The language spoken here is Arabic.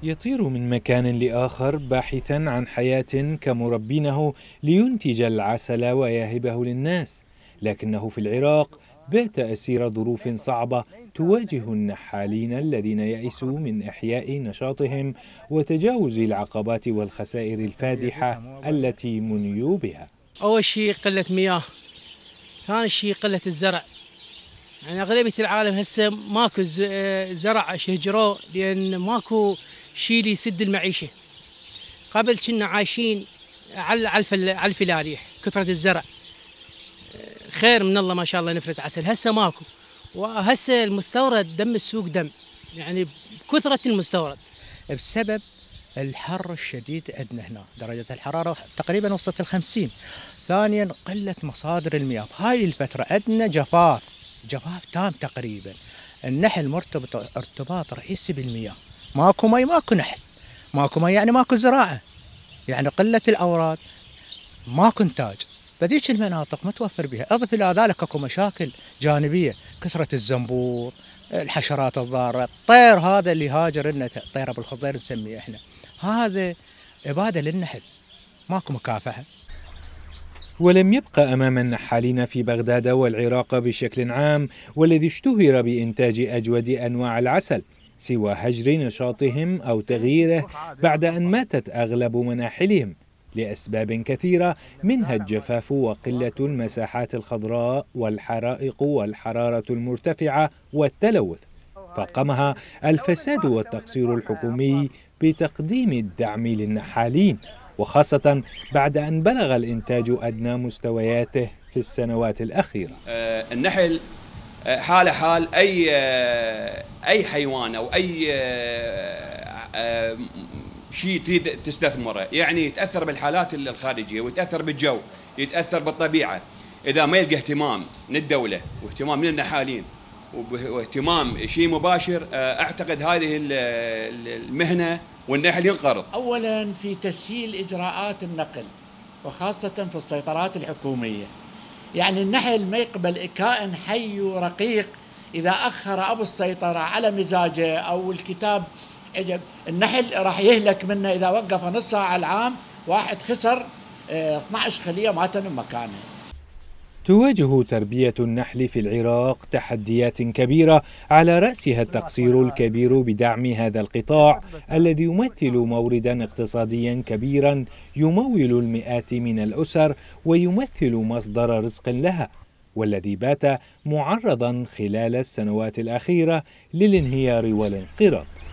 يطير من مكان لآخر باحثا عن حياة كمربينه لينتج العسل ويهبه للناس، لكنه في العراق بات أسير ظروف صعبة تواجه النحالين الذين يئسوا من إحياء نشاطهم وتجاوز العقبات والخسائر الفادحة التي منيوا بها. أول شيء قلة مياه، ثاني شيء قلة الزرع. يعني أغلبية العالم هسه ماكو زرع شجروه لأن ماكو شيء يسد المعيشة. قبل كنا عايشين على الفلاريح، كثرة الزرع خير من الله ما شاء الله نفرز عسل. هسه ماكو، وهسه المستورد دم السوق دم، يعني بكثرة المستورد بسبب الحر الشديد عندنا هنا، درجة الحرارة تقريبا وصلت 50. ثانيا قلة مصادر المياه، بهاي الفترة عندنا جفاف تام تقريبا. النحل مرتبط ارتباط رئيسي بالمياه، ماكو مي ماكو نحل، ماكو مي يعني ماكو زراعة، يعني قلة الأوراد، ماكو إنتاج. فذيك المناطق متوفر بها. اضف الى ذلك اكو مشاكل جانبيه، كثره الزنبور، الحشرات الضاره، الطير هذا اللي هاجر لنا، طير ابو الخضير نسميه احنا، هذا اباده للنحل، ماكو مكافحه. ولم يبقى أمام النحالين في بغداد والعراق بشكل عام والذي اشتهر بإنتاج أجود أنواع العسل سوى هجر نشاطهم أو تغييره بعد أن ماتت أغلب مناحلهم لأسباب كثيرة، منها الجفاف وقلة المساحات الخضراء والحرائق والحرارة المرتفعة والتلوث، فاقمها الفساد والتقصير الحكومي بتقديم الدعم للنحالين، وخاصة بعد أن بلغ الإنتاج أدنى مستوياته في السنوات الأخيرة. النحل حال حال أي حيوان أو أي شيء تريد تستثمره، يعني يتأثر بالحالات الخارجية ويتأثر بالجو، يتأثر بالطبيعة. إذا ما يلقى اهتمام من الدولة واهتمام من النحالين واهتمام شيء مباشر، أعتقد هذه المهنة والنحل ينقرض. أولا في تسهيل إجراءات النقل وخاصة في السيطرات الحكومية، يعني النحل ما يقبل كائن حي ورقيق إذا أخر أبو السيطرة على مزاجه أو الكتاب عجب، النحل راح يهلك منه إذا وقف نص ساعة العام. واحد خسر 12 خلية مات من مكانه. تواجه تربية النحل في العراق تحديات كبيرة، على رأسها التقصير الكبير بدعم هذا القطاع الذي يمثل موردا اقتصاديا كبيرا يمول المئات من الأسر ويمثل مصدر رزق لها، والذي بات معرضا خلال السنوات الأخيرة للانهيار والانقراض.